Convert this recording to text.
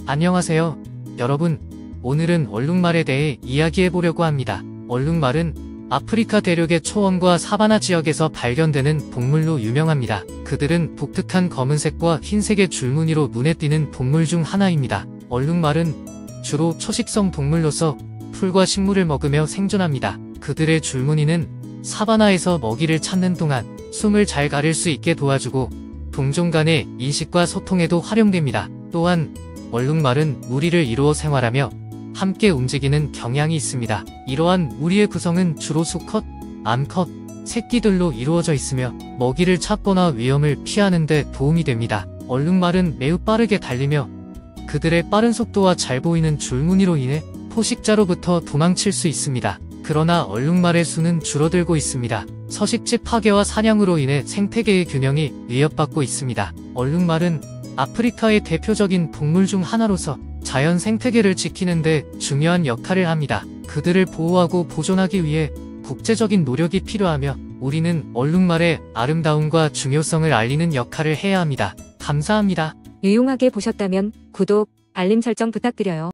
안녕하세요. 여러분, 오늘은 얼룩말에 대해 이야기해보려고 합니다. 얼룩말은 아프리카 대륙의 초원과 사바나 지역에서 발견되는 동물로 유명합니다. 그들은 독특한 검은색과 흰색의 줄무늬로 눈에 띄는 동물 중 하나입니다. 얼룩말은 주로 초식성 동물로서 풀과 식물을 먹으며 생존합니다. 그들의 줄무늬는 사바나에서 먹이를 찾는 동안 숨을 잘 가릴 수 있게 도와주고 동종 간의 인식과 소통에도 활용됩니다. 또한 얼룩말은 무리를 이루어 생활하며 함께 움직이는 경향이 있습니다. 이러한 무리의 구성은 주로 수컷, 암컷, 새끼들로 이루어져 있으며 먹이를 찾거나 위험을 피하는 데 도움이 됩니다. 얼룩말은 매우 빠르게 달리며 그들의 빠른 속도와 잘 보이는 줄무늬로 인해 포식자로부터 도망칠 수 있습니다. 그러나 얼룩말의 수는 줄어들고 있습니다. 서식지 파괴와 사냥으로 인해 생태계의 균형이 위협받고 있습니다. 얼룩말은 아프리카의 대표적인 동물 중 하나로서 자연 생태계를 지키는 데 중요한 역할을 합니다. 그들을 보호하고 보존하기 위해 국제적인 노력이 필요하며 우리는 얼룩말의 아름다움과 중요성을 알리는 역할을 해야 합니다. 감사합니다. 유용하게 보셨다면 구독, 알림 설정 부탁드려요.